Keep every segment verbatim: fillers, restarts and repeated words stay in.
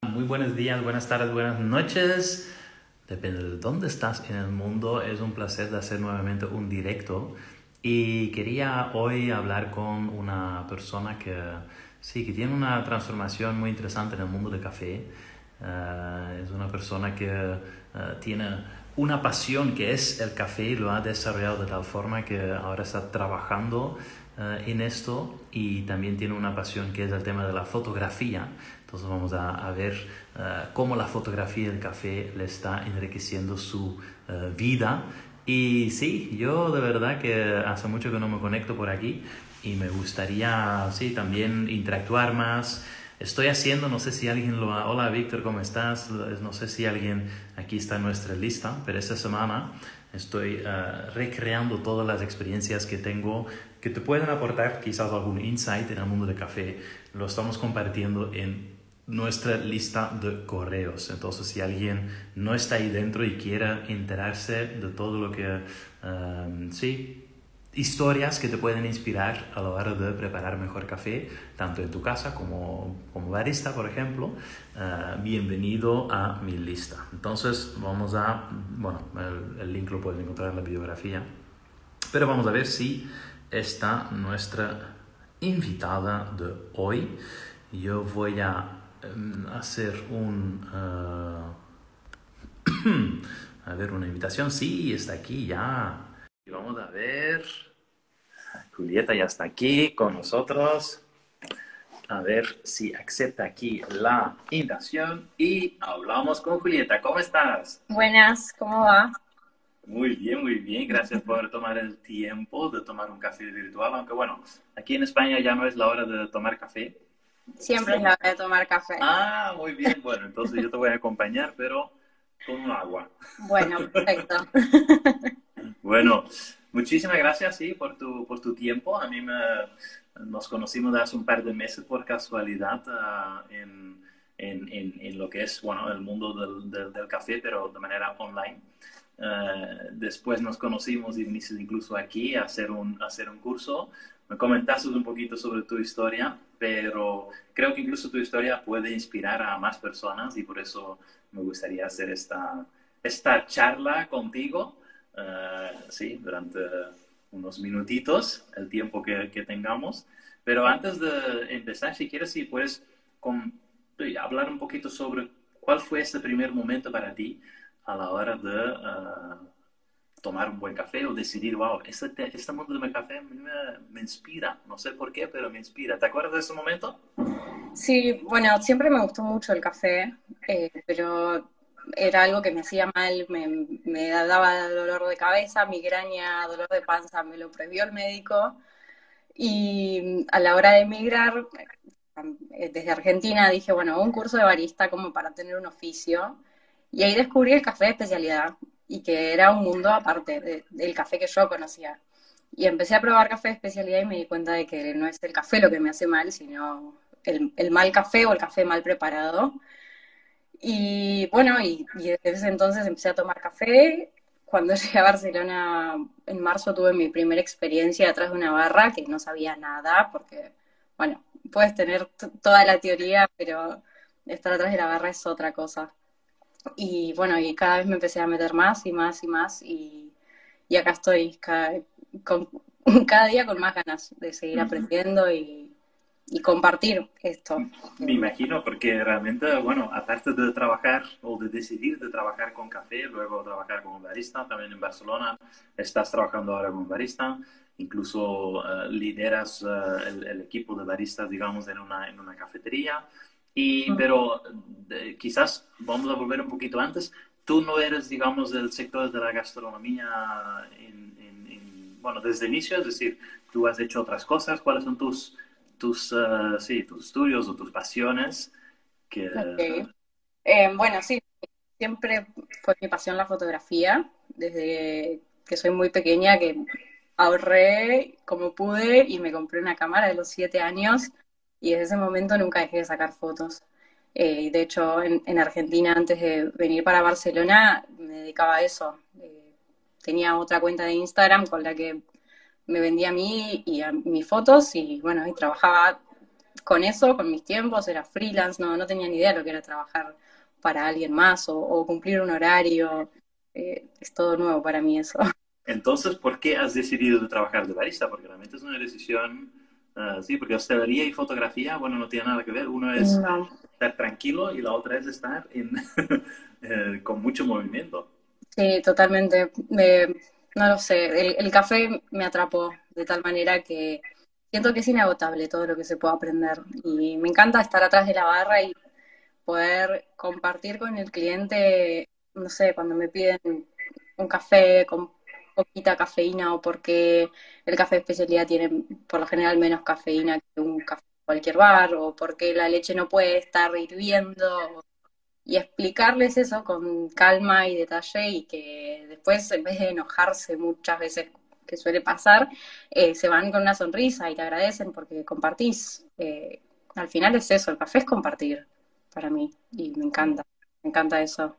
Muy buenos días, buenas tardes, buenas noches. Depende de dónde estás en el mundo. Es un placer de hacer nuevamente un directo. Y quería hoy hablar con una persona que sí, que tiene una transformación muy interesante en el mundo del café. Uh, es una persona que uh, tiene una pasión que es el café y lo ha desarrollado de tal forma que ahora está trabajando uh, en esto, y también tiene una pasión que es el tema de la fotografía. Entonces vamos a, a ver uh, cómo la fotografía del café le está enriqueciendo su uh, vida. Y sí, yo de verdad que hace mucho que no me conecto por aquí y me gustaría, sí, también interactuar más. Estoy haciendo, no sé si alguien lo ha... Hola Víctor, ¿cómo estás? No sé si alguien aquí está en nuestra lista, pero esta semana estoy uh, recreando todas las experiencias que tengo que te pueden aportar quizás algún insight en el mundo del café. Lo estamos compartiendo en nuestra lista de correos. Entonces, si alguien no está ahí dentro y quiera enterarse de todo lo que... Uh, sí... historias que te pueden inspirar a la hora de preparar mejor café, tanto en tu casa como, como barista, por ejemplo. Uh, bienvenido a mi lista. Entonces vamos a, bueno, el, el link lo pueden encontrar en la biografía, pero vamos a ver si está nuestra invitada de hoy. Yo voy a um, hacer un... Uh, a ver, una invitación. Sí, está aquí ya. Y vamos a ver. Julieta ya está aquí con nosotros. A ver si acepta aquí la invitación y hablamos con Julieta. ¿Cómo estás? Buenas, ¿cómo va? Muy bien, muy bien. Gracias por tomar el tiempo de tomar un café virtual. Aunque bueno, aquí en España ya no es la hora de tomar café. Siempre es la hora de tomar café. Ah, muy bien. Bueno, entonces yo te voy a acompañar, pero con un agua. Bueno, perfecto. Bueno, muchísimas gracias, sí, por tu, por tu tiempo. A mí me, nos conocimos hace un par de meses por casualidad uh, en, en, en, en, lo que es, bueno, el mundo del, del, del café, pero de manera online. Uh, después nos conocimos y viniste incluso aquí a hacer un, a hacer un curso. Me comentaste un poquito sobre tu historia, pero creo que incluso tu historia puede inspirar a más personas y por eso me gustaría hacer esta, esta charla contigo. Uh, sí, durante unos minutitos, el tiempo que, que, tengamos. Pero antes de empezar, si quieres, si puedes con, hablar un poquito sobre cuál fue este primer momento para ti a la hora de uh, tomar un buen café o decidir, wow, este, este mundo del café me, me inspira. No sé por qué, pero me inspira. ¿Te acuerdas de ese momento? Sí, bueno, siempre me gustó mucho el café, eh, pero era algo que me hacía mal, me, me daba dolor de cabeza, migraña, dolor de panza, me lo prohibió el médico. Y a la hora de emigrar, eh, desde Argentina, dije, bueno, un curso de barista como para tener un oficio. Y ahí descubrí el café de especialidad y que era un mundo aparte de- del café que yo conocía. Y empecé a probar café de especialidad y me di cuenta de que no es el café lo que me hace mal, sino el, el mal café o el café mal preparado. Y bueno, y, y desde ese entonces empecé a tomar café. Cuando llegué a Barcelona en marzo tuve mi primera experiencia detrás de una barra que no sabía nada, porque, bueno, puedes tener t- toda la teoría, pero estar atrás de la barra es otra cosa. Y bueno, y cada vez me empecé a meter más y más y más, y, y acá estoy cada, con, cada día con más ganas de seguir aprendiendo y, y compartir esto. Me imagino, porque realmente, bueno, aparte de trabajar o de decidir de trabajar con café, luego trabajar como barista, también en Barcelona estás trabajando ahora como barista, incluso uh, lideras uh, el, el, equipo de baristas, digamos, en una, en una cafetería. Y, pero de, quizás vamos a volver un poquito antes. Tú no eres, digamos, del sector de la gastronomía, en, en, en, bueno, desde el inicio, es decir, tú has hecho otras cosas. ¿Cuáles son tus tus, uh, sí, tus estudios o tus pasiones que... Ok. Eh, bueno, sí, siempre fue mi pasión la fotografía, desde que soy muy pequeña, que ahorré como pude y me compré una cámara de los siete años y desde ese momento nunca dejé de sacar fotos. Eh, de hecho, en, en Argentina, antes de venir para Barcelona, me dedicaba a eso. Eh, tenía otra cuenta de Instagram con la que me vendía a mí y a mis fotos y bueno, y trabajaba con eso, con mis tiempos, era freelance, no, no tenía ni idea de lo que era trabajar para alguien más o, o cumplir un horario. Eh, es todo nuevo para mí eso. Entonces, ¿por qué has decidido de trabajar de barista? Porque realmente es una decisión, uh, sí, porque hostelería y fotografía, bueno, no tiene nada que ver. Uno es No. estar tranquilo y la otra es estar en, eh, con mucho movimiento. Sí, totalmente. Me- no lo sé, el, el café me atrapó de tal manera que siento que es inagotable todo lo que se puede aprender. Y me encanta estar atrás de la barra y poder compartir con el cliente, no sé, cuando me piden un café con poquita cafeína o porque el café de especialidad tiene por lo general menos cafeína que un café en cualquier bar o porque la leche no puede estar hirviendo y explicarles eso con calma y detalle y que después en vez de enojarse muchas veces que suele pasar, eh, se van con una sonrisa y te agradecen porque compartís. Eh, al final es eso, el café es compartir para mí y me encanta, me encanta eso.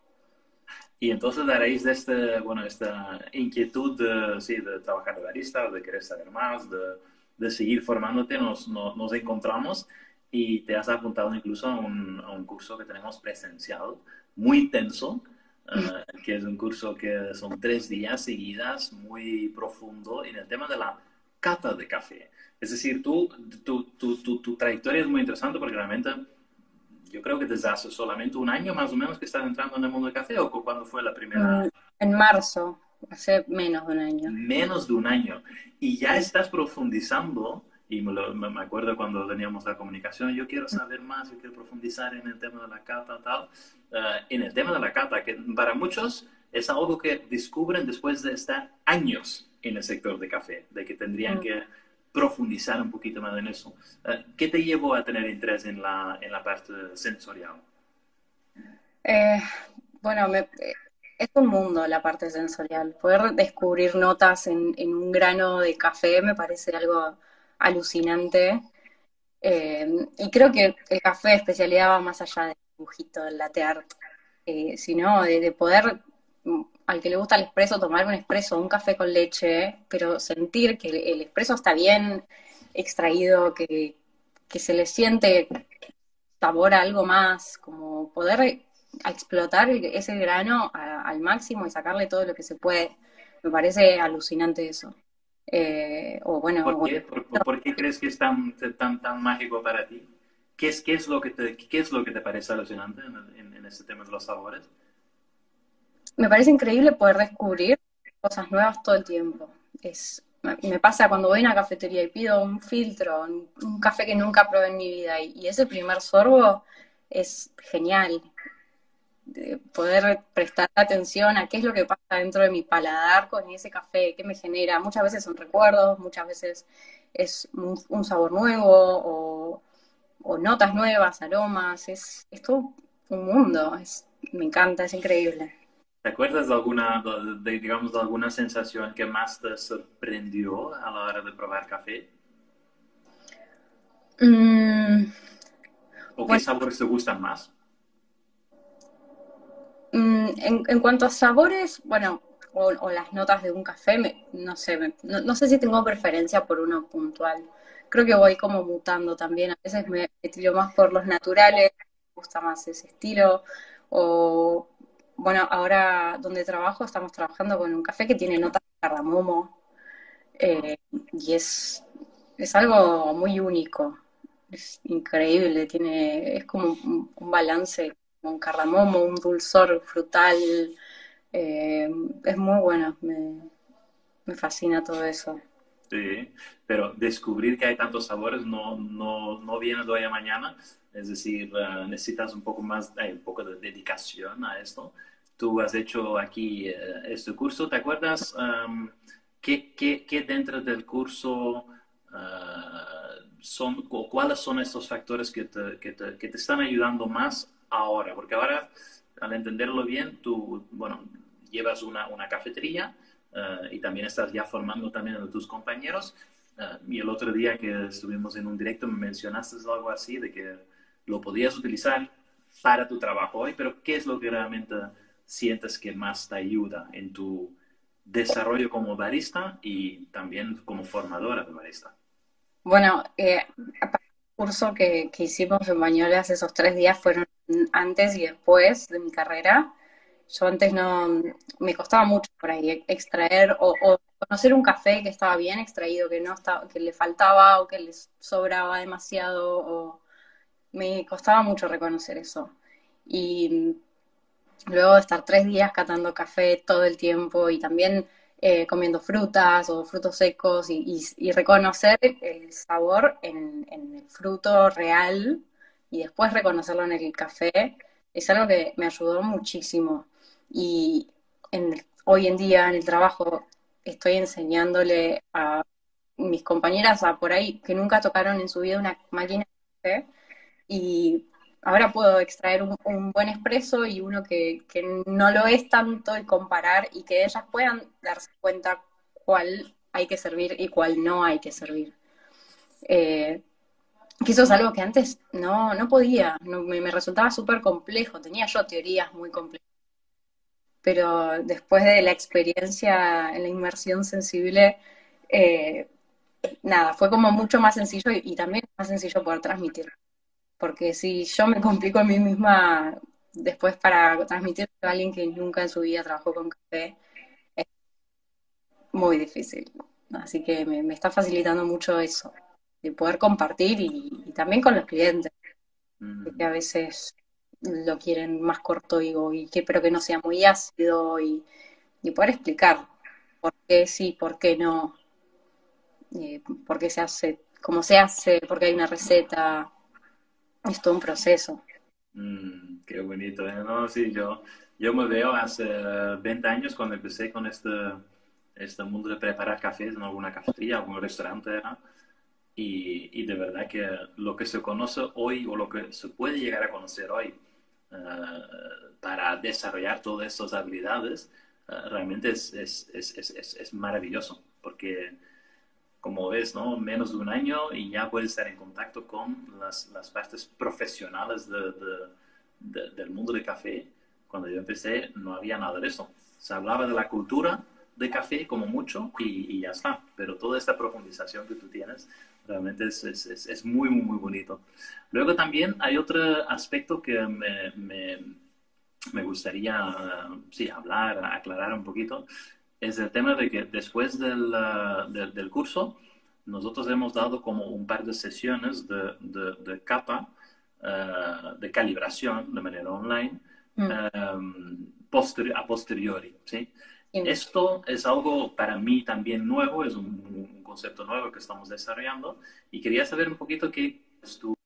Y entonces a raíz de este, bueno, esta inquietud de, sí, de trabajar de barista, de querer saber más, de, de seguir formándote, nos, nos, nos, encontramos y te has apuntado incluso a un, a un curso que tenemos presencial, muy intenso, uh, que es un curso que son tres días seguidas, muy profundo en el tema de la cata de café. Es decir, tú, tu, tu, tu, tu trayectoria es muy interesante porque realmente yo creo que desde hace solamente un año más o menos que estás entrando en el mundo del café, o cuando fue la primera, Mm, En marzo, hace menos de un año. menos de un año, y ya Sí. estás profundizando, y me, lo, me acuerdo cuando teníamos la comunicación, yo quiero saber más, yo quiero profundizar en el tema de la cata, tal, uh, en el tema de la cata, que para muchos es algo que descubren después de estar años en el sector de café, de que tendrían Mm. que profundizar un poquito más en eso. Uh, ¿Qué te llevó a tener interés en la, en la parte sensorial? Eh, bueno, me- eh, es un mundo la parte sensorial. Poder descubrir notas en, en un grano de café me parece algo alucinante. Eh, y creo que el café de especialidad va más allá del dibujito, del latte art, eh, sino de, de poder, mm, al que le gusta el espresso, tomar un espresso, un café con leche, pero sentir que el, el espresso está bien extraído, que, que se le siente sabor a algo más, como poder explotar el- ese grano a- al máximo y sacarle todo lo que se puede. Me parece alucinante eso. Eh, o bueno, ¿Por bueno, qué? ¿Por, por, por qué crees que es tan, tan, tan mágico para ti? ¿Qué es, qué es, lo, que te, qué es lo que te parece alucinante en, en, en este tema de los sabores? me parece increíble poder descubrir cosas nuevas todo el tiempo. Es, me, me pasa cuando voy a una cafetería y pido un filtro, un, un café que nunca probé en mi vida, y, y ese primer sorbo es genial. De poder prestar atención a qué es lo que pasa dentro de mi paladar con ese café, qué me genera. Muchas veces son recuerdos, muchas veces es un, un sabor nuevo o, o, notas nuevas, aromas. Es, es todo un mundo. Es, me encanta, es increíble. ¿Te acuerdas de alguna, de, de, digamos, de alguna sensación que más te sorprendió a la hora de probar café? Mm, ¿O qué bueno, sabores te gustan más? mm, en, en, cuanto a sabores, bueno, o, o, las notas de un café, me, no sé, me, no, no, sé si tengo preferencia por uno puntual. Creo que voy como mutando también. A veces me, me tiro más por los naturales, me gusta más ese estilo. O, bueno, ahora donde trabajo estamos trabajando con un café que tiene notas de cardamomo eh, y es, es algo muy único. Es increíble, tiene, es como un, un balance con cardamomo, un dulzor frutal. eh, es muy bueno, me, me fascina todo eso. Sí, pero descubrir que hay tantos sabores no, no, no viene de hoy a mañana, es decir, uh, necesitas un poco más, eh, un poco de dedicación a esto. Tú has hecho aquí uh, este curso, ¿te acuerdas um, qué, qué, qué dentro del curso uh, son, o cuáles son estos factores que te, que, te, que te están ayudando más ahora? Porque ahora, al entenderlo bien, tú, bueno, llevas una, una cafetería. Uh, y también estás ya formando también a tus compañeros. Uh, y el otro día que estuvimos en un directo me mencionaste algo así de que lo podías utilizar para tu trabajo hoy, pero ¿qué es lo que realmente sientes que más te ayuda en tu desarrollo como barista y también como formadora de barista? Bueno, eh, curso que, que hicimos en Bañolas, esos tres días fueron antes y después de mi carrera. Yo antes no, me costaba mucho por ahí extraer o, o conocer un café que estaba bien extraído, que no estaba, que le faltaba o que le sobraba demasiado, o me costaba mucho reconocer eso. Y luego de estar tres días catando café todo el tiempo y también eh, comiendo frutas o frutos secos y, y- y reconocer el sabor en, en el fruto real y después reconocerlo en el café, es algo que me ayudó muchísimo. Y en- hoy en día en el trabajo estoy enseñándole a mis compañeras a por ahí que nunca tocaron en su vida una máquina de café, y ahora puedo extraer un, un buen espresso y uno que, que no lo es tanto, y comparar y que ellas puedan darse cuenta cuál hay que servir y cuál no hay que servir. Eh, que eso es algo que antes no, no podía, no, me, me resultaba súper complejo, tenía yo teorías muy complejas, pero después de la experiencia en la inmersión sensible, eh, nada, fue como mucho más sencillo y, y también más sencillo poder transmitir. Porque si yo me complico a mí misma después para transmitir a alguien que nunca en su vida trabajó con café, es muy difícil. Así que me, me está facilitando mucho eso, de poder compartir y, y también con los clientes, que Mm, a veces lo quieren más corto y, y que, pero que no sea muy ácido, y, y poder explicar por qué sí, por qué no, eh, por qué se hace, cómo se hace, por qué hay una receta, es todo un proceso. mm, qué bonito, ¿eh? No, sí, yo, yo me veo hace veinte años cuando empecé con este, este mundo de preparar cafés en alguna cafetería, algún restaurante, ¿no? Y, y de verdad que lo que se conoce hoy o lo que se puede llegar a conocer hoy eh, para desarrollar todas estas habilidades eh, realmente es, es, es, es, es maravilloso, porque como ves, ¿no? Menos de un año y ya puedes estar en contacto con las, las partes profesionales de, de, de, del mundo del café. Cuando yo empecé no había nada de eso. Se hablaba de la cultura de café como mucho y, y ya está. Pero toda esta profundización que tú tienes realmente es, es, es, es muy, muy, muy bonito. Luego también hay otro aspecto que me, me, me gustaría sí, hablar, aclarar un poquito, es el tema de que después del, uh, del, del curso, nosotros hemos dado como un par de sesiones de, de, de capa, uh, de calibración de manera online, Mm. um, posteri a posteriori. ¿Sí? Sí. Esto es algo para mí también nuevo, es un, un concepto nuevo que estamos desarrollando y quería saber un poquito qué es tu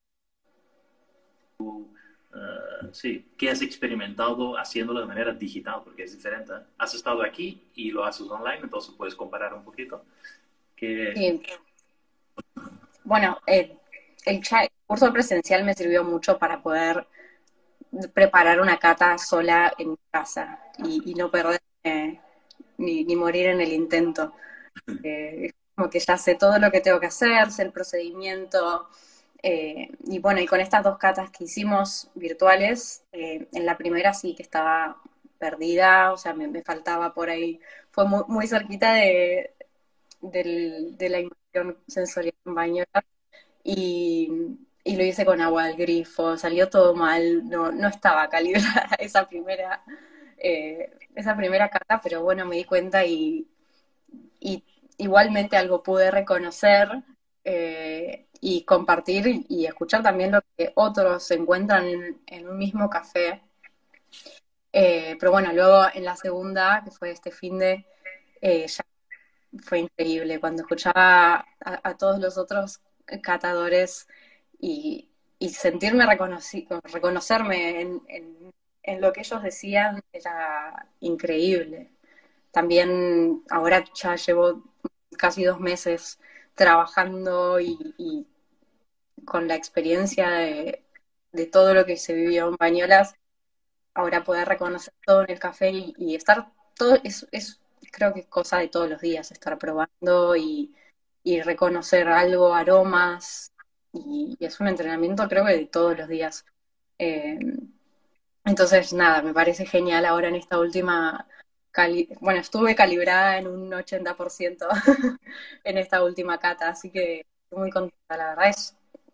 Uh, sí, ¿qué has experimentado haciéndolo de manera digital? Porque es diferente. ¿Eh? Has estado aquí y lo haces online, entonces puedes comparar un poquito. Que, Sí. Bueno, eh, el, cha- el curso presencial me sirvió mucho para poder preparar una cata sola en mi casa y, y no perder ni, ni morir en el intento. Eh, es como que ya sé todo lo que tengo que hacer, sé el procedimiento. Eh, y bueno, y con estas dos catas que hicimos virtuales, eh, en la primera sí que estaba perdida, o sea, me, me faltaba por ahí, fue muy, muy cerquita de, del- de la inmersión sensorial en Bañola, y, y lo hice con agua del grifo, salió todo mal, no, no estaba calibrada esa primera, eh, esa primera cata, pero bueno, me di cuenta y, y igualmente algo pude reconocer, eh, y compartir y, y escuchar también lo que otros encuentran en, en un mismo café. Eh, pero bueno, luego en la segunda, que fue este fin de, eh, ya fue increíble cuando escuchaba a, a todos los otros catadores y, y sentirme reconocí, reconocerme en, en, en lo que ellos decían era increíble. También ahora ya llevo casi dos meses trabajando y, y con la experiencia de, de todo lo que se vivió en Bañolas, ahora poder reconocer todo en el café y, y estar todo, es, es, creo que es cosa de todos los días, estar probando y, y reconocer algo, aromas, y, y es un entrenamiento creo que de todos los días. Eh, entonces, nada, me parece genial ahora en esta última, cali bueno, estuve calibrada en un ochenta por ciento en esta última cata, así que estoy muy contenta, la verdad es,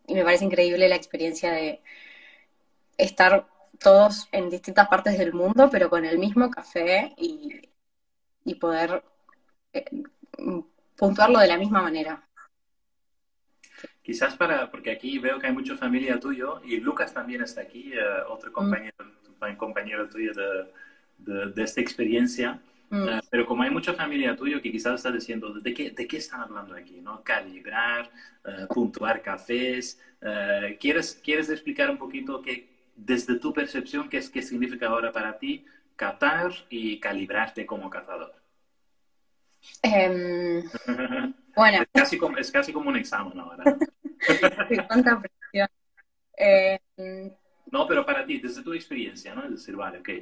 y me parece increíble la experiencia de estar todos en distintas partes del mundo, pero con el mismo café y, y poder eh, puntuarlo de la misma manera. Quizás para, porque aquí veo que hay mucha familia tuyo y Lucas también está aquí, eh, otro Mm, compañero, compañero tuyo de, de, de esta experiencia. mm. Eh, pero como hay mucha familia tuyo que quizás está diciendo, ¿de qué, de qué están hablando aquí? ¿No? Calibrar, eh, puntuar cafés. Eh, ¿quieres, ¿Quieres explicar un poquito que, desde tu percepción, qué, es, qué significa ahora para ti catar y calibrarte como cazador? Em, bueno, Es casi como, es casi como un examen ahora. sí, cuánta presión. Eh, No, pero para ti, desde tu experiencia, ¿no? Es decir, vale, ok.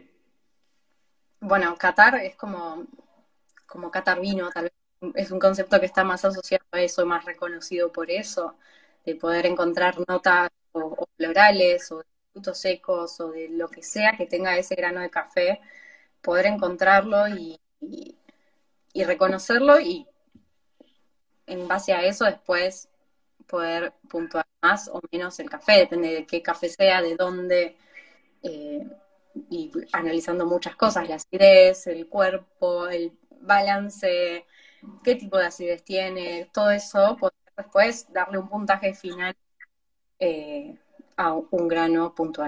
bueno, Qatar es como, como Qatar vino, tal vez es un concepto que está más asociado a eso, más reconocido por eso, de poder encontrar notas o, o florales o de frutos secos o de lo que sea que tenga ese grano de café, poder encontrarlo y, y, y reconocerlo y en base a eso después poder puntuar más o menos el café, depende de qué café sea, de dónde, eh, y analizando muchas cosas, la acidez, el cuerpo, el balance, qué tipo de acidez tiene, todo eso, poder después darle un puntaje final eh, a un grano puntual.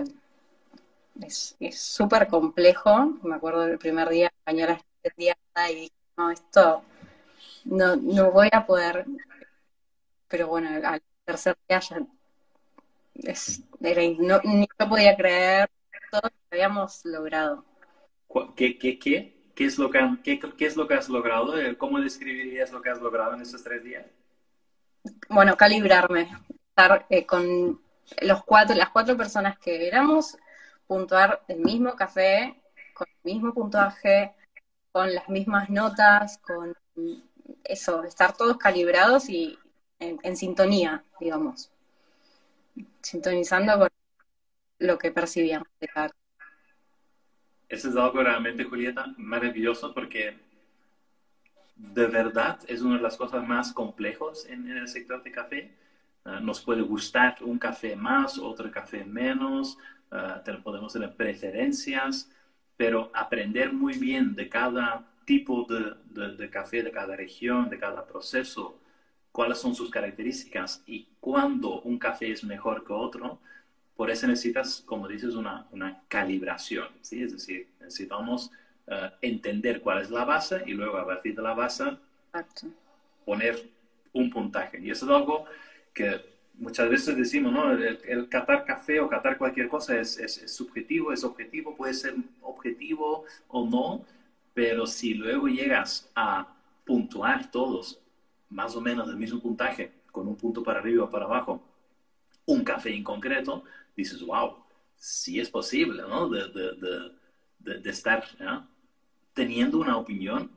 Es es súper complejo, me acuerdo del primer día, española no entendía nada y dije, no, esto no, no voy a poder, pero bueno, al tercer día ya es, era, no, ni yo podía creer todo lo que habíamos logrado. ¿Qué, qué, qué? ¿Qué es lo que, han- qué, qué es lo que has logrado? Eh, ¿Cómo describirías lo que has logrado en estos tres días? Bueno, calibrarme, estar eh, con los cuatro, las cuatro personas que éramos, puntuar el mismo café, con el mismo puntaje, con las mismas notas, con eso, estar todos calibrados y en, en sintonía, digamos, sintonizando con lo que percibíamos de cada. Eso es algo realmente, Julieta, maravilloso porque de verdad es una de las cosas más complejas en, en el sector de café. Uh, nos puede gustar un café más, otro café menos, uh, podemos tener preferencias, pero aprender muy bien de cada tipo de, de, de café, de cada región, de cada proceso, cuáles son sus características y cuándo un café es mejor que otro, por eso necesitas, como dices, una, una calibración, ¿sí? Es decir, necesitamos uh, entender cuál es la base y luego a partir de la base Exacto. poner un puntaje. Y eso es algo que muchas veces decimos, ¿no? El, el catar café o catar cualquier cosa es, es, es subjetivo, es objetivo, puede ser objetivo o no, pero si luego llegas a puntuar todos más o menos del mismo puntaje, con un punto para arriba o para abajo, un café en concreto, dices, wow, sí es posible, ¿no? De, de, de, de, de estar, ¿no? Teniendo una opinión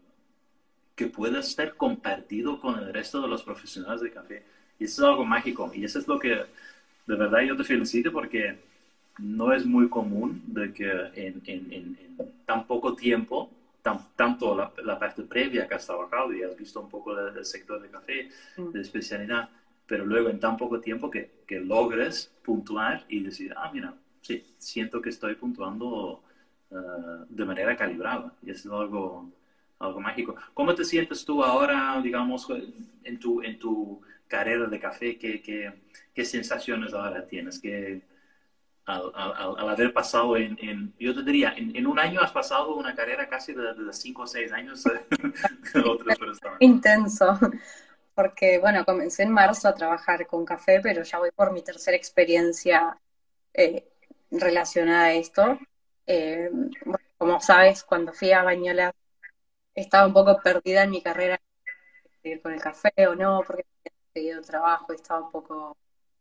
que pueda ser compartido con el resto de los profesionales de café. Y eso es algo mágico. Y eso es lo que, de verdad, yo te felicito porque no es muy común de que en, en, en, en tan poco tiempo, tan, tanto la, la, parte previa que has trabajado y has visto un poco del, del sector de café, Mm. de especialidad, pero luego en tan poco tiempo que, que logres puntuar y decir, ah, mira, sí, siento que estoy puntuando uh, de manera calibrada. Y eso es algo, algo mágico. ¿Cómo te sientes tú ahora, digamos, en tu, en tu carrera de café? ¿Qué, qué, qué sensaciones ahora tienes? ¿Qué, al, al, al, haber pasado en, en, yo te diría, en, en, un año has pasado una carrera casi de, de cinco o seis años de otras personas? Intenso, porque bueno, comencé en marzo a trabajar con café, pero ya voy por mi tercera experiencia eh, relacionada a esto. Eh, bueno, como sabes, cuando fui a Bañola estaba un poco perdida en mi carrera, seguir con el café o no, porque había seguido el trabajo y estaba un poco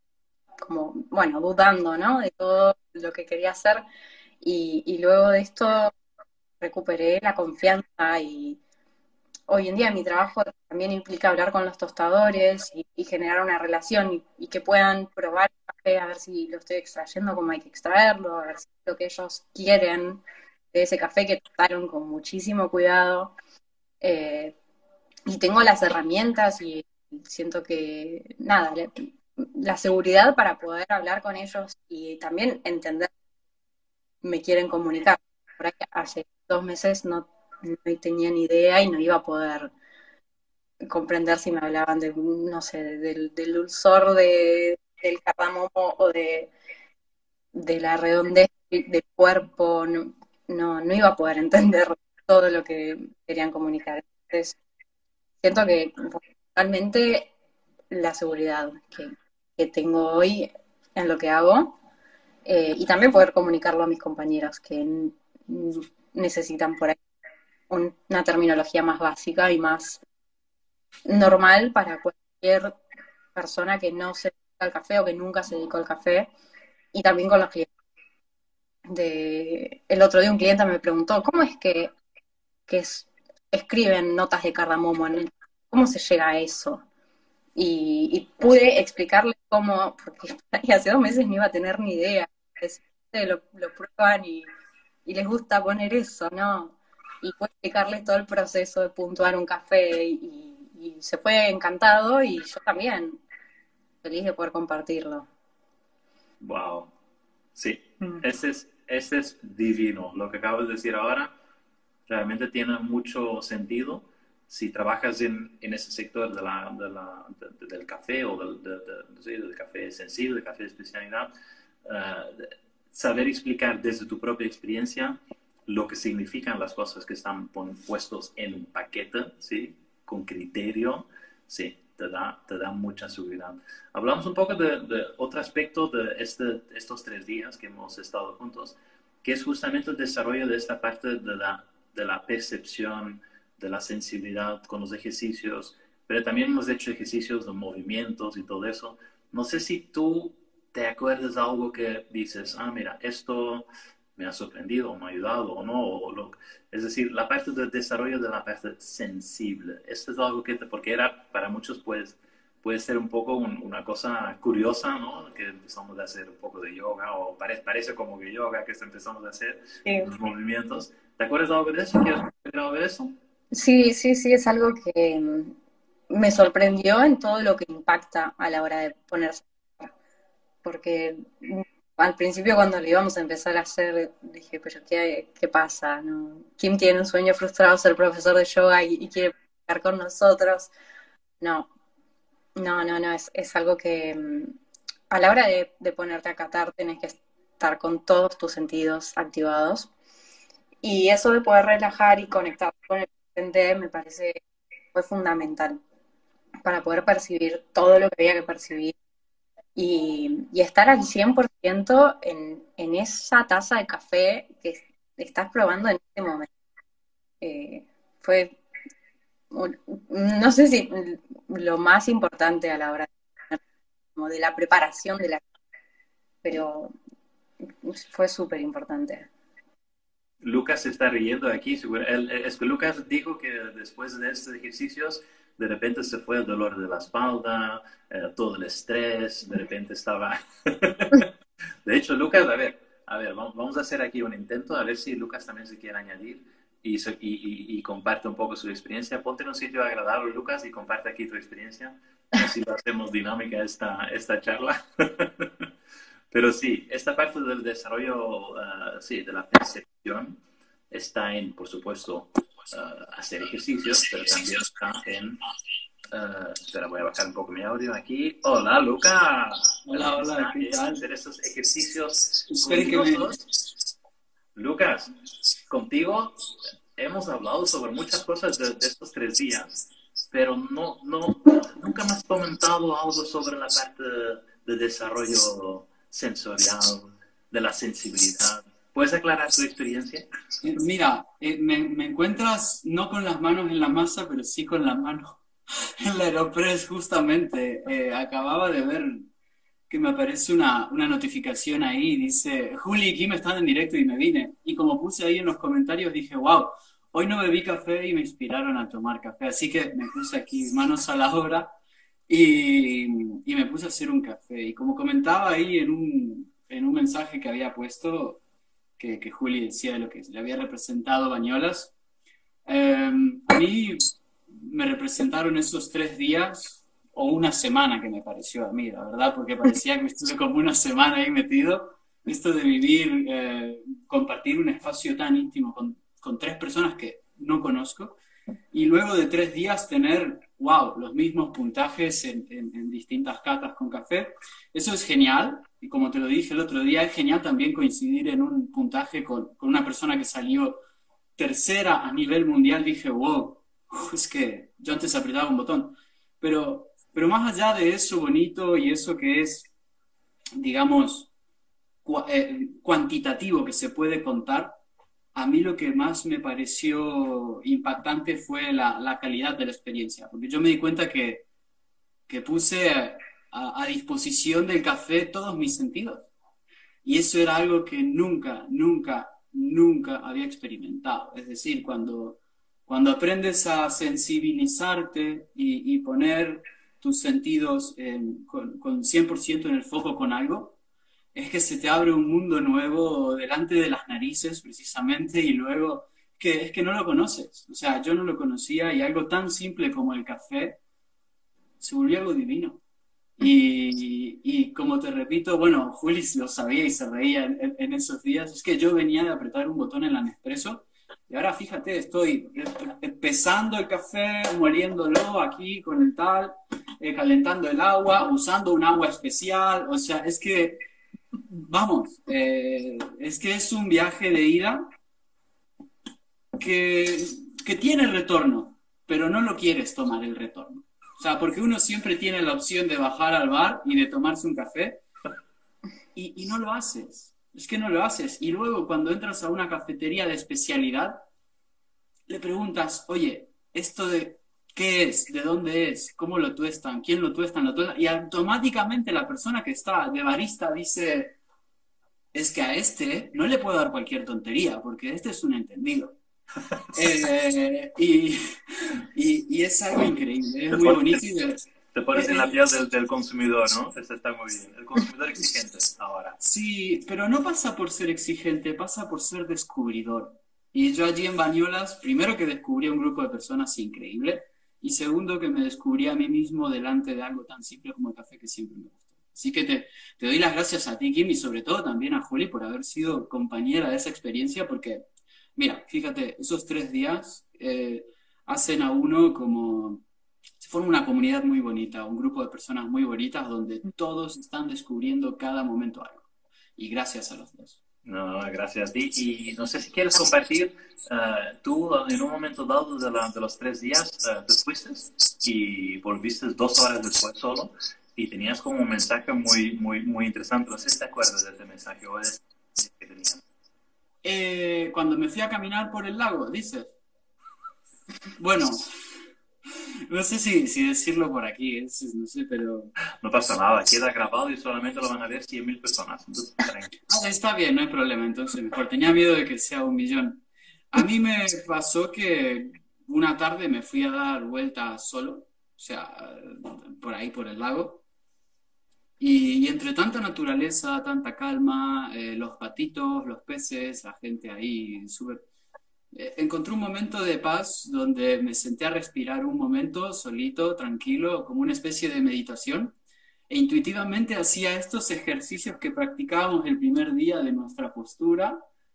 como, bueno, dudando, ¿no? De todo lo que quería hacer. Y, y luego de esto recuperé la confianza y hoy en día mi trabajo también implica hablar con los tostadores y, y generar una relación y, y que puedan probar el café a ver si lo estoy extrayendo como hay que extraerlo, a ver si es lo que ellos quieren de ese café que trataron con muchísimo cuidado. Eh, y tengo las herramientas y siento que, nada, la seguridad para poder hablar con ellos y también entender me quieren comunicar. Por ahí hace dos meses no, no tenía ni idea y no iba a poder comprender si me hablaban de, no sé, del, del dulzor de, del cardamomo o de, de la redondez del cuerpo. No, no, no iba a poder entender todo lo que querían comunicar. Entonces, siento que realmente la seguridad que, que tengo hoy en lo que hago, eh, y también poder comunicarlo a mis compañeros que n- necesitan por ahí un- una terminología más básica y más normal para cualquier persona que no se dedica al café o que nunca se dedicó al café, y también con los clientes. De, el otro día un cliente me preguntó, ¿cómo es que, que es- escriben notas de cardamomo? En el- ¿Cómo se llega a eso? Y, y pude explicarle cómo, porque hace dos meses no iba a tener ni idea. Es- Lo, lo prueban y, y les gusta poner eso, ¿no? Y pude explicarles todo el proceso de puntuar un café y, y se fue encantado y yo también, feliz de poder compartirlo. Wow. Sí, Mm. ese es, ese es divino. Lo que acabas de decir ahora realmente tiene mucho sentido si trabajas en, en ese sector de la, de la, de, del café o del, de, de, sí, del café sensible, del café de especialidad. Uh, saber explicar desde tu propia experiencia lo que significan las cosas que están puestos en un paquete, ¿sí? Con criterio, sí, te da, te da mucha seguridad. Hablamos un poco de, de otro aspecto de este, estos tres días que hemos estado juntos, que es justamente el desarrollo de esta parte de la, de la percepción, de la sensibilidad con los ejercicios, pero también hemos hecho ejercicios de movimientos y todo eso. No sé si tú te acuerdas de algo que dices, ah, mira, esto me ha sorprendido, o me ha ayudado o no, o lo, es decir, la parte del desarrollo de la parte sensible. Esto es algo que, te, porque era para muchos, pues, puede ser un poco un, una cosa curiosa, ¿no? Que empezamos a hacer un poco de yoga, o parece, parece como que yoga que empezamos a hacer Sí. los movimientos. ¿Te acuerdas de algo de eso? ¿Quieres decir algo de eso? Sí, sí, sí, es algo que mm, me sorprendió en todo lo que impacta a la hora de ponerse, porque mm, al principio cuando lo íbamos a empezar a hacer, dije, pero ¿qué, qué pasa? ¿No? ¿Quién tiene un sueño frustrado ser profesor de yoga y, y quiere practicar con nosotros? No, no, no, no, es, es algo que mm, a la hora de, de ponerte a catar tenés que estar con todos tus sentidos activados, y eso de poder relajar y conectar con el presente me parece fue fundamental para poder percibir todo lo que había que percibir y, y estar al cien por ciento en, en esa taza de café que estás probando en este momento. Eh, fue, un- no sé si lo más importante a la hora como de la preparación de la, pero fue súper importante. Lucas se está riendo aquí. seguro- él- Es que Lucas dijo que después de estos ejercicios, de repente se fue el dolor de la espalda, eh, todo el estrés, de repente estaba... De hecho, Lucas, a ver, a ver, vamos vamos a hacer aquí un intento, a ver si Lucas también se quiere añadir y, se- y, y- y comparte un poco su experiencia. Ponte en un sitio agradable, Lucas, y comparte aquí tu experiencia. Así lo hacemos dinámica esta, esta charla. Pero sí, esta parte del desarrollo, uh, sí, de la percepción está en, por supuesto, uh, hacer ejercicios, pero también está en... Uh, espera, voy a bajar un poco mi audio aquí. Hola, Luca. Hola, También hola, está ¿qué en tal? hacer esos ejercicios Esperen que me... curiosos. Lucas, contigo hemos hablado sobre muchas cosas de, de estos tres días, pero no, no, nunca me has comentado algo sobre la parte de desarrollo sensorial, de la sensibilidad. ¿Puedes aclarar tu experiencia? eh, Mira, eh, me, me encuentras no con las manos en la masa, pero sí con la mano en la Aeropress, justamente. Eh, acababa de ver que me aparece una, una notificación ahí, dice, Juli y Kim están en directo y me vine. Y como puse ahí en los comentarios, dije, wow, hoy no bebí café y me inspiraron a tomar café. Así que me puse aquí manos a la obra y, y me puse a hacer un café. Y como comentaba ahí en un, en un mensaje que había puesto, que, que Juli decía de lo que le había representado Bañolas, eh, a mí me representaron esos tres días o una semana que me pareció a mí, la verdad, porque parecía que estuve como una semana ahí metido. Esto de vivir, eh, compartir un espacio tan íntimo con, con tres personas que no conozco, y luego de tres días tener, wow, los mismos puntajes en, en, en distintas catas con café, eso es genial. Y como te lo dije el otro día, es genial también coincidir en un puntaje con, con una persona que salió tercera a nivel mundial. Dije, wow, es que yo antes apretaba un botón. Pero, pero más allá de eso bonito y eso que es, digamos, cu eh, cuantitativo que se puede contar, a mí lo que más me pareció impactante fue la, la calidad de la experiencia, porque yo me di cuenta que, que puse a, a disposición del café todos mis sentidos. Y eso era algo que nunca, nunca, nunca había experimentado. Es decir, cuando, cuando aprendes a sensibilizarte y, y poner tus sentidos en, con, con cien por ciento en el foco con algo, es que se te abre un mundo nuevo delante de las narices, precisamente, y luego que es que no lo conoces. O sea, yo no lo conocía y algo tan simple como el café se volvió algo divino. Y, y como te repito, bueno, Juli lo sabía y se reía en, en esos días, es que yo venía de apretar un botón en la Nespresso y ahora fíjate, estoy pesando el café, moliéndolo aquí con el tal, eh, calentando el agua, usando un agua especial. O sea, es que, vamos, eh, es que es un viaje de ida que, que tiene retorno, pero no lo quieres tomar el retorno. O sea, porque uno siempre tiene la opción de bajar al bar y de tomarse un café y, y no lo haces. Es que no lo haces. Y luego cuando entras a una cafetería de especialidad, le preguntas, oye, ¿esto de qué es? ¿De dónde es? ¿Cómo lo tuestan? ¿Quién lo tuestan? ¿Lo tuestan? Y automáticamente la persona que está de barista dice, es que a este no le puedo dar cualquier tontería, porque este es un entendido. Eh, y, y, y es algo increíble, es Te muy pones, bonito. Y de, te pones eh, en la piel del, del consumidor, ¿no? Eso está muy bien. El consumidor exigente ahora. sí, pero no pasa por ser exigente, pasa por ser descubridor. Y yo allí en Bañolas, primero que descubrí a un grupo de personas increíble, y segundo que me descubrí a mí mismo delante de algo tan simple como el café que siempre me gustó. Así que te, te doy las gracias a ti, Kim, y sobre todo también a Juli por haber sido compañera de esa experiencia, porque mira, fíjate, esos tres días eh, hacen a uno como... Se forma una comunidad muy bonita, un grupo de personas muy bonitas donde todos están descubriendo cada momento algo. Y gracias a los dos. No, gracias a ti. Y no sé si quieres compartir, uh, tú en un momento dado de, la, de los tres días uh, te fuiste y volviste dos horas después solo y tenías como un mensaje muy, muy, muy interesante. No sé si te acuerdas de ese mensaje o es que tenías. Eh, cuando me fui a caminar por el lago, dices. Bueno, no sé si, si decirlo por aquí, es, no sé, pero... No pasa nada, queda grabado y solamente lo van a ver cien mil personas. Entonces, ah, está bien, no hay problema, entonces mejor. Tenía miedo de que sea un millón. A mí me pasó que una tarde me fui a dar vueltas solo, o sea, por ahí, por el lago. Y, y entre tanta naturaleza, tanta calma, eh, los patitos, los peces, la gente ahí súper... Eh, encontré un momento de paz donde me senté a respirar un momento solito, tranquilo, como una especie de meditación. E intuitivamente hacía estos ejercicios que practicábamos el primer día de nuestra postura.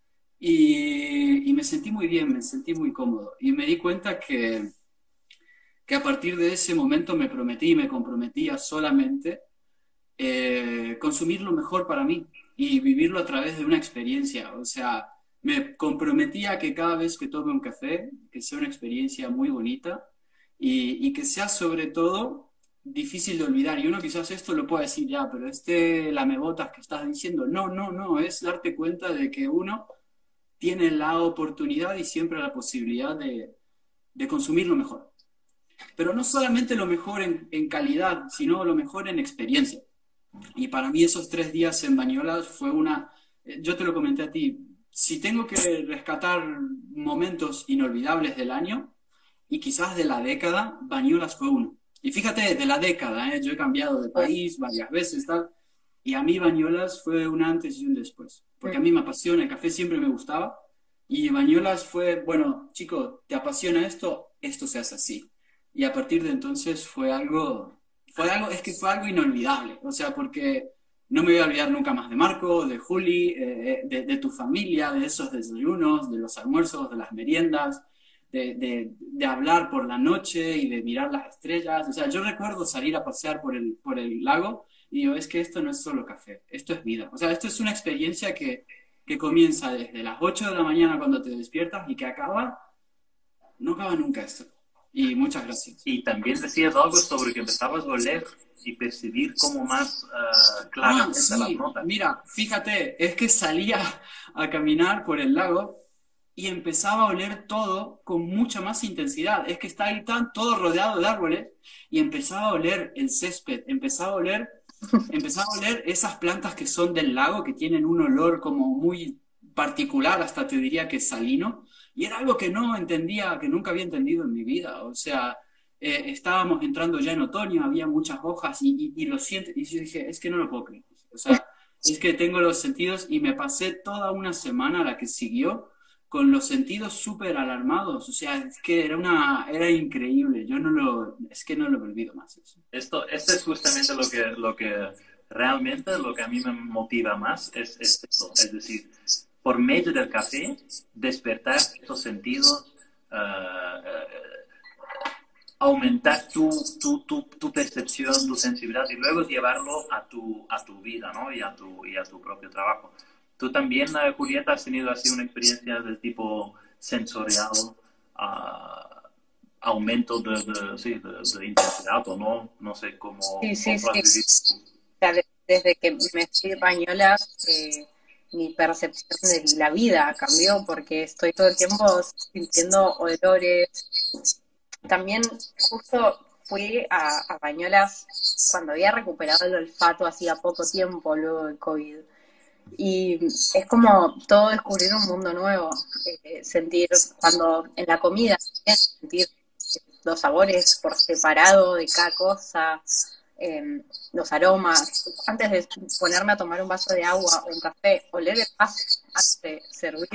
Y, y me sentí muy bien, me sentí muy cómodo. Y me di cuenta que, que a partir de ese momento me prometí, me comprometía solamente Eh, consumir lo mejor para mí y vivirlo a través de una experiencia. O sea, me comprometía a que cada vez que tome un café, que sea una experiencia muy bonita y, y que sea sobre todo difícil de olvidar. Y uno quizás esto lo pueda decir ya, pero este lamebotas que estás diciendo, no, no, no, es darte cuenta de que uno tiene la oportunidad y siempre la posibilidad de, de consumir lo mejor. Pero no solamente lo mejor en, en calidad, sino lo mejor en experiencia. Y para mí esos tres días en Bañolas fue una... Yo te lo comenté a ti, si tengo que rescatar momentos inolvidables del año y quizás de la década, Bañolas fue uno. Y fíjate, de la década, ¿eh? Yo he cambiado de país varias veces, tal, y a mí Bañolas fue un antes y un después. Porque a mí me apasiona, el café siempre me gustaba, y Bañolas fue, bueno, chico, ¿te apasiona esto? Esto se hace así. Y a partir de entonces fue algo... fue algo, es que fue algo inolvidable, o sea, porque no me voy a olvidar nunca más de Marco, de Juli, eh, de, de tu familia, de esos desayunos, de los almuerzos, de las meriendas, de, de, de hablar por la noche y de mirar las estrellas. O sea, yo recuerdo salir a pasear por el, por el lago y digo, es que esto no es solo café, esto es vida. O sea, esto es una experiencia que, que comienza desde las ocho de la mañana cuando te despiertas y que acaba, no acaba nunca esto. Y muchas gracias. Y también decías algo sobre que empezabas a oler y percibir como más uh, claramente ah, sí. las notas. Mira, fíjate, es que salía a caminar por el lago y empezaba a oler todo con mucha más intensidad. Es que está ahí tan todo rodeado de árboles y empezaba a oler el césped, empezaba a oler, empezaba a oler esas plantas que son del lago, que tienen un olor como muy particular, hasta te diría que salino. Y era algo que no entendía, que nunca había entendido en mi vida. O sea, eh, estábamos entrando ya en otoño, había muchas hojas y, y, y lo siento. Y yo dije, es que no lo puedo creer. O sea, es que tengo los sentidos y me pasé toda una semana la que siguió con los sentidos súper alarmados. O sea, es que era, una, era increíble. Yo no lo, es que no lo olvido más eso. Esto, esto es justamente lo que, lo que realmente, lo que a mí me motiva más, es, es esto. Es decir, por medio del café, despertar esos sentidos, uh, uh, aumentar tu, tu, tu, tu percepción, tu sensibilidad y luego llevarlo a tu, a tu vida, ¿no? Y a tu, y a tu propio trabajo. Tú también, uh, Julieta, has tenido así una experiencia de tipo sensorial, uh, aumento de, de, sí, de, de intensidad o no, no sé cómo, sí, sí, cómo has sí. vivido. O sea, de- desde que me fui española, eh, mi percepción de la vida cambió porque estoy todo el tiempo sintiendo olores. También justo fui a, a Bañolas cuando había recuperado el olfato hacía poco tiempo luego del COVID. Y es como todo descubrir un mundo nuevo, eh, sentir cuando en la comida, sentir los sabores por separado de cada cosa, eh, los aromas. Antes de ponerme a tomar un vaso de agua o un café, oler el vaso antes de servir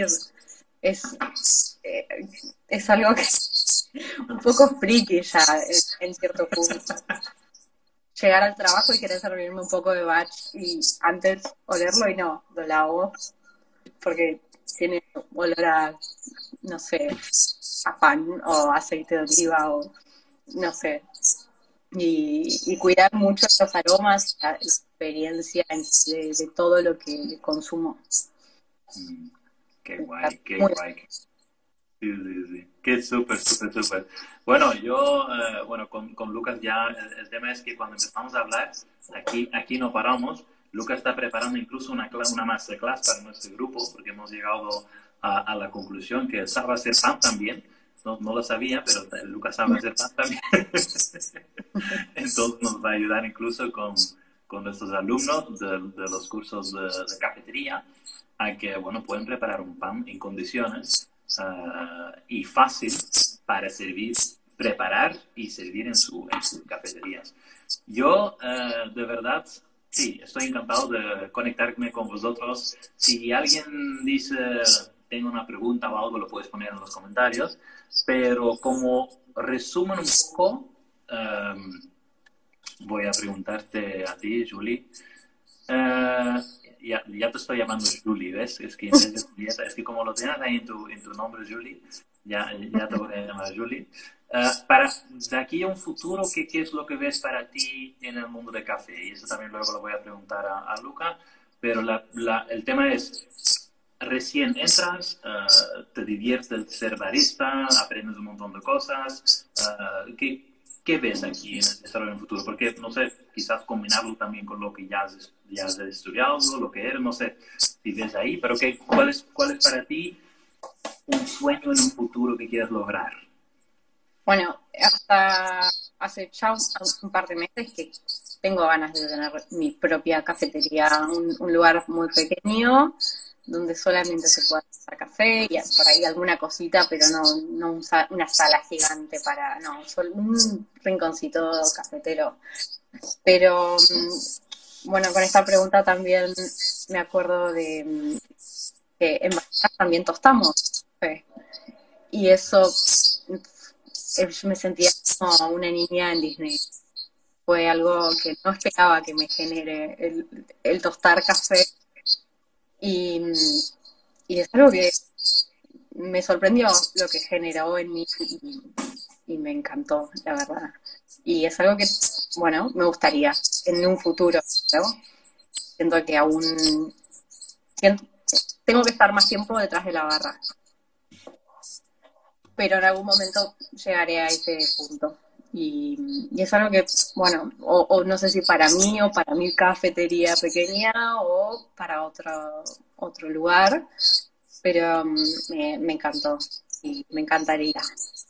es, eh, es algo que es un poco friki ya en, en cierto punto. Llegar al trabajo y querer servirme un poco de batch y antes olerlo y no, lo lavo porque tiene olor a, no sé, a pan o aceite de oliva o no sé. Y, y cuidar mucho los aromas, la, la experiencia en sí de, de todo lo que consumo. Mm, qué guay, qué Muy- guay. Sí, sí, sí. Qué súper, súper, súper. Bueno, yo, eh, bueno, con, con Lucas ya, el, el tema es que cuando empezamos a hablar, aquí, aquí no paramos. Lucas está preparando incluso una, cla- una masterclass para nuestro grupo, porque hemos llegado a, a la conclusión que él sabe hacer pan también. No, no lo sabía, pero Lucas sabe hacer pan también. Entonces nos va a ayudar incluso con, con nuestros alumnos de, de los cursos de, de cafetería a que, bueno, pueden preparar un pan en condiciones uh, y fácil para servir, preparar y servir en, su, en sus cafeterías. Yo, uh, de verdad, sí, estoy encantado de conectarme con vosotros. Si alguien dice, tengo una pregunta o algo, lo puedes poner en los comentarios. Pero como resumen un poco, um, voy a preguntarte a ti, Julie. Uh, ya, ya te estoy llamando Julie, ¿ves? Es que, en vez de Julieta, es que como lo tienes ahí en tu, en tu nombre, Julie, ya, ya te voy a llamar Julie. Uh, para de aquí a un futuro, ¿qué, ¿qué es lo que ves para ti en el mundo de café? Y eso también luego lo voy a preguntar a, a Luca. Pero la, la, el tema es, recién entras, uh, te diviertes ser barista, aprendes un montón de cosas. Uh, ¿qué, ¿Qué ves aquí en el desarrollo en el futuro? Porque, no sé, quizás combinarlo también con lo que ya has, ya has estudiado, lo que eres, no sé si ves ahí, pero ¿qué, cuál, es, ¿cuál es para ti un sueño en un futuro que quieras lograr? Bueno, hasta hace ya un, un par de meses que tengo ganas de tener mi propia cafetería, un, un lugar muy pequeño donde solamente se pueda hacer café y por ahí alguna cosita, pero no, no un sa- una sala gigante para, no, solo un rinconcito cafetero. Pero mm, bueno, con esta pregunta también me acuerdo de mm, que en Barcelona también tostamos café. Y eso, mm, eh, yo me sentía como una niña en Disney, fue algo que no esperaba que me genere el, el tostar café. Y, y es algo que me sorprendió lo que generó en mí y, y me encantó, la verdad. Y es algo que, bueno, me gustaría en un futuro, ¿no? Siento que aún siento, tengo que estar más tiempo detrás de la barra, pero en algún momento llegaré a ese punto. Y, y es algo que, bueno, o, o no sé si para mí o para mi cafetería pequeña o para otro, otro lugar, pero um, me, me encantó y me encantaría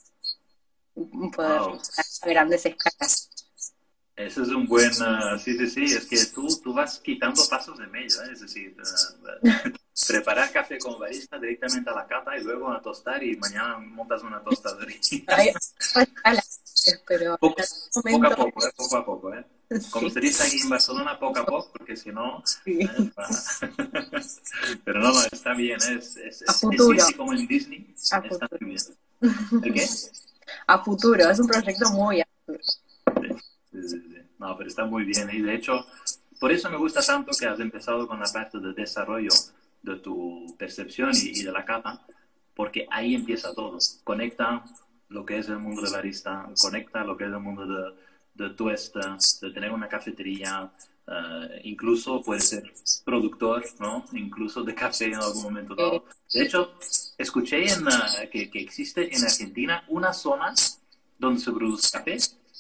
poder Wow. a grandes escalas. Ese es un buen, uh, sí, sí, sí, es que tú, tú vas quitando pasos de medio, ¿eh? Es decir, uh, preparar café como barista directamente a la cata y luego a tostar y mañana montas una tostadería. Hay escalas, pero Poco, en algún poco a momento, poco, ¿eh? Poco a poco, ¿eh? Como sí, se dice aquí en Barcelona, poco a poco, porque si no... sí, ¿eh? Va- Pero no, no, está bien, es, es, a es, es futuro, Disney como en Disney, a está futuro, muy bien. ¿El qué? a futuro, es un proyecto muy a futuro. Sí, sí, sí, sí. No, pero está muy bien. Y de hecho, por eso me gusta tanto que has empezado con la parte de desarrollo de tu percepción y, y de la cata, porque ahí empieza todo. Conecta lo que es el mundo de barista, conecta lo que es el mundo de, de tuesta, de tener una cafetería, uh, incluso puede ser productor, ¿no? Incluso de café en algún momento Eh, dado. De hecho, escuché en, uh, que, que existe en Argentina una zona donde se produce café.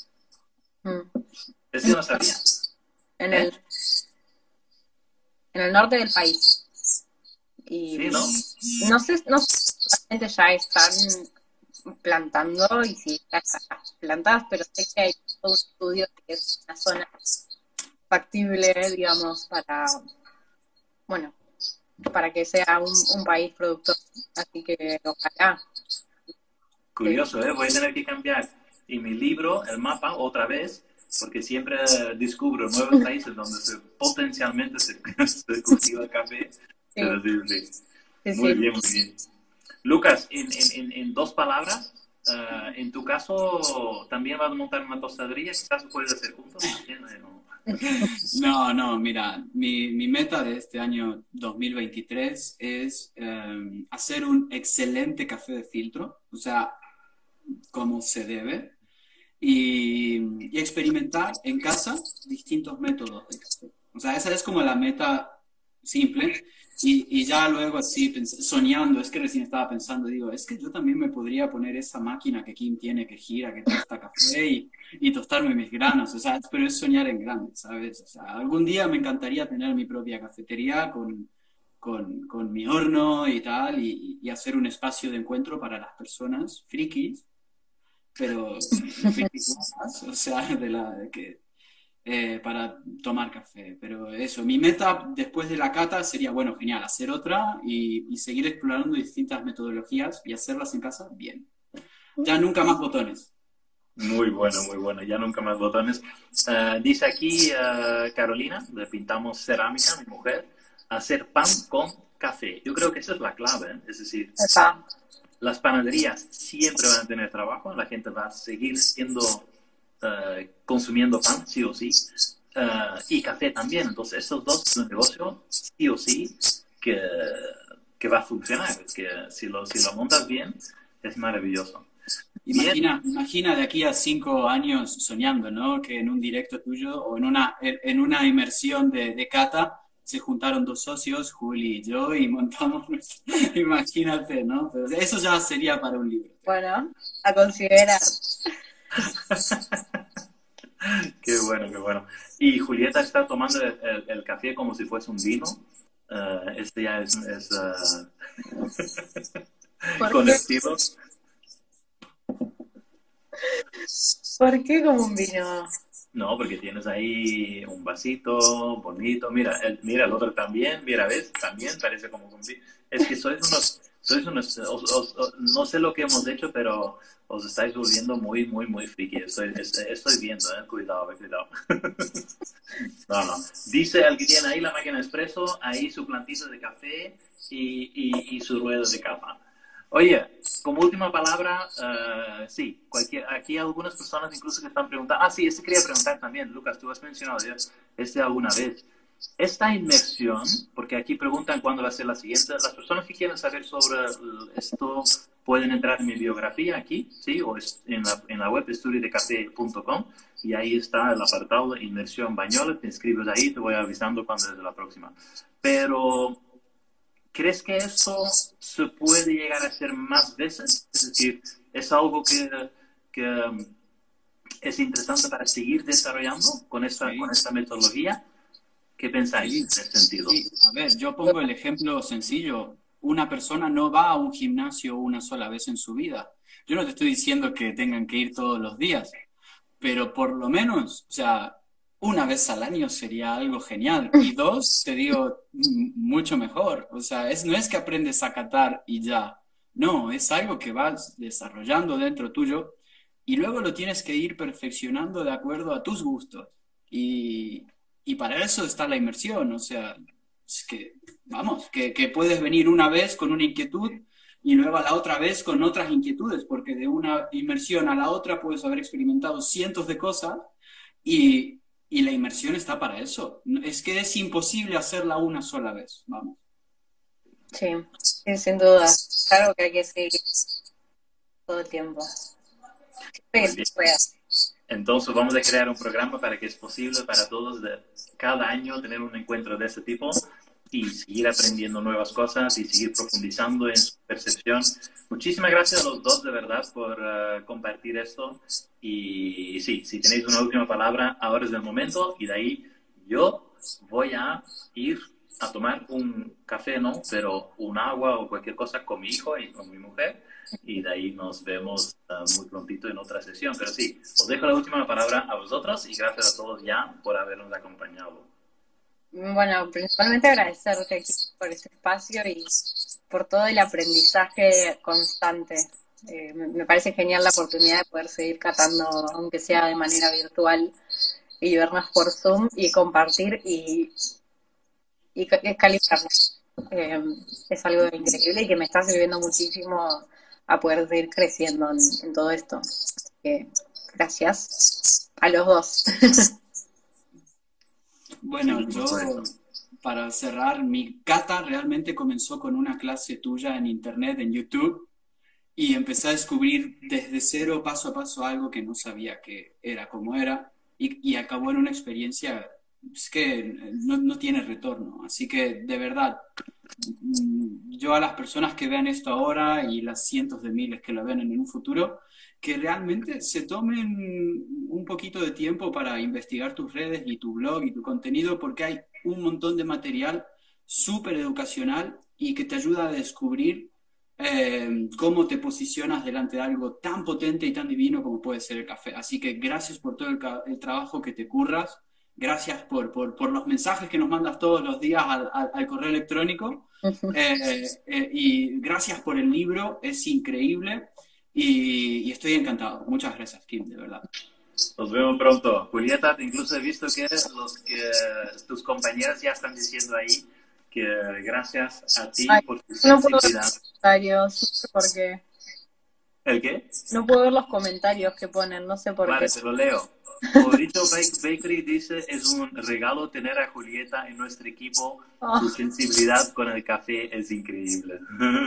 mm. Eso yo no sabía. en ¿Eh? el, en el norte del país. Y Sí, ¿no? no sé, no sé si realmente ya están plantando y si ya están plantadas, pero sé que hay todo un estudio que es una zona factible, digamos, para, bueno, para que sea un, un país productor. Así que ojalá. que- Curioso, ¿eh? Voy a tener que cambiar en mi libro el mapa otra vez, porque siempre descubro nuevos países donde se, potencialmente se, se cultiva el café. sí, Pero sí, sí. sí, Muy sí. bien, muy bien. Lucas, en, en, en, en dos palabras, uh, en tu caso, ¿también vas a montar una tostadería? Quizás lo puedes hacer juntos también, ¿eh? ¿No? No, no, mira, mi, mi meta de este año dos mil veintitrés es eh, hacer un excelente café de filtro, o sea, como se debe, y, y experimentar en casa distintos métodos de café. O sea, esa es como la meta simple. Y, y ya luego así, pens- soñando, es que recién estaba pensando, digo, es que yo también me podría poner esa máquina que Kim tiene, que gira, que tosta café y, y tostarme mis granos. O sea, pero es soñar en grande, ¿sabes? O sea, algún día me encantaría tener mi propia cafetería con, con, con mi horno y tal, y, y hacer un espacio de encuentro para las personas frikis, pero frikis buenas, o sea, de la de que eh, para tomar café. Pero eso, mi meta después de la cata sería, bueno, genial, hacer otra y, y seguir explorando distintas metodologías y hacerlas en casa bien. Ya nunca más botones. Muy bueno, muy bueno. Ya nunca más botones. Uh, dice aquí uh, Carolina, de Pintamos Cerámica, mi mujer, hacer pan con café. Yo creo que esa es la clave, ¿eh? Es decir, Está. las panaderías siempre van a tener trabajo, la gente va a seguir siendo, uh, consumiendo pan, sí o sí, uh, y café también. Entonces, esos dos son un negocio, sí o sí, que, que va a funcionar. Que si lo, si lo montas bien, es maravilloso. Bien. Imagina, imagina de aquí a cinco años soñando, ¿no? Que en un directo tuyo o en una, en una inmersión de, de cata se juntaron dos socios, Juli y yo, y montamos nuestro... Imagínate, ¿no? Pero eso ya sería para un libro. Bueno, a considerar. Qué bueno, qué bueno. Y Julieta está tomando el, el, el café como si fuese un vino. Uh, este ya es, es uh, ¿Por con qué? estilo. ¿Por qué como un vino? No, porque tienes ahí un vasito bonito. Mira, el, mira el otro también. Mira, ¿ves? También parece como un vino. Es que sois unos... Sois unos os, os, os, no sé lo que hemos hecho, pero os estáis volviendo muy, muy, muy friki. Estoy, estoy viendo, ¿eh? Cuidado, cuidado. No, no. Dice el que tiene ahí la máquina expreso, ahí su plantita de café y, y, y su rueda de capa. Oye, como última palabra, uh, sí, cualquier, aquí hay algunas personas incluso que están preguntando, ah, sí, este quería preguntar también, Lucas, tú has mencionado ya este alguna vez. Esta inmersión, porque aquí preguntan cuándo va a ser la siguiente, las personas que quieren saber sobre esto pueden entrar en mi biografía aquí, ¿sí? O en la, en la web de estudio de café punto com y ahí está el apartado de inmersión Banyoles, te inscribes ahí, te voy avisando cuando es la próxima. Pero, ¿crees que esto se puede llegar a hacer más veces? Es decir, ¿es algo que, que es interesante para seguir desarrollando con esta, Sí. con esta metodología? ¿Qué pensáis Sí, en ese sentido? sí. A ver, yo pongo el ejemplo sencillo. Una persona no va a un gimnasio una sola vez en su vida. Yo no te estoy diciendo que tengan que ir todos los días, pero por lo menos, o sea, una vez al año sería algo genial. Y dos, te digo, m- mucho mejor. O sea, es, no es que aprendes a catar y ya. No, es algo que vas desarrollando dentro tuyo y luego lo tienes que ir perfeccionando de acuerdo a tus gustos. Y, y para eso está la inmersión. O sea, es que, vamos, que, que puedes venir una vez con una inquietud y luego a la otra vez con otras inquietudes, porque de una inmersión a la otra puedes haber experimentado cientos de cosas y, y la inmersión está para eso. No- Es que es imposible hacerla una sola vez, vamos. Sí, sí, sin duda. Claro que hay que seguir todo el tiempo. Siempre Muy que bien. se pueda. Entonces vamos a crear un programa para que es posible para todos de cada año tener un encuentro de ese tipo y seguir aprendiendo nuevas cosas y seguir profundizando en su percepción. Muchísimas gracias a los dos de verdad por uh, compartir esto y, y sí, si tenéis una última palabra, ahora es el momento y de ahí yo voy a ir a tomar un café, ¿no? Pero un agua o cualquier cosa con mi hijo y con mi mujer y de ahí nos vemos uh, muy prontito en otra sesión. Pero sí, os dejo la última palabra a vosotros y gracias a todos ya por habernos acompañado. Bueno, principalmente agradecerte aquí por este espacio y por todo el aprendizaje constante. Eh, me, me parece genial la oportunidad de poder seguir catando, aunque sea de manera virtual, y vernos por Zoom y compartir y, y ca- y calibrarnos. Eh, es algo increíble y que me está sirviendo muchísimo a poder seguir creciendo en, en todo esto. Así que gracias a los dos. Bueno, Sí, por yo, supuesto. para cerrar, mi cata realmente comenzó con una clase tuya en internet, en YouTube, y empecé a descubrir desde cero, paso a paso, algo que no sabía que era como era, y, y acabó en una experiencia es que no, no tiene retorno. Así que, de verdad, mm, yo a las personas que vean esto ahora y las cientos de miles que lo vean en un futuro, que realmente se tomen un poquito de tiempo para investigar tus redes y tu blog y tu contenido, porque hay un montón de material súper educacional y que te ayuda a descubrir eh, cómo te posicionas delante de algo tan potente y tan divino como puede ser el café. Así que gracias por todo el, ca- el trabajo que te curras, gracias por, por, por los mensajes que nos mandas todos los días al, al- al correo electrónico, eh, eh, y gracias por el libro, es increíble y, y estoy encantado. Muchas gracias, Kim, de verdad. Nos vemos pronto. Julieta, incluso he visto que los que tus compañeras ya están diciendo ahí que gracias a ti Ay, por tu no puedo ver sensibilidad. los comentarios, no sé por qué. ¿El qué? No puedo ver los comentarios que ponen, no sé por Vale, qué. te lo leo. Favorito Bakery dice, es un regalo tener a Julieta en nuestro equipo. Oh, Su sensibilidad con el café es increíble.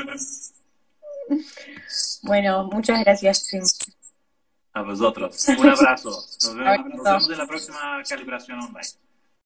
bueno, muchas gracias, Tim. A vosotros. Un abrazo. Nos vemos, nos Abrazo. vemos en la próxima calibración online.